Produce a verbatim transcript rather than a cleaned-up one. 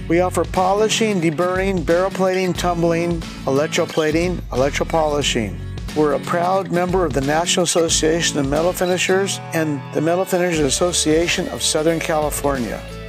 We offer polishing, deburring, barrel plating, tumbling, electroplating, electropolishing. We're a proud member of the National Association of Metal Finishers and the Metal Finishers Association of Southern California.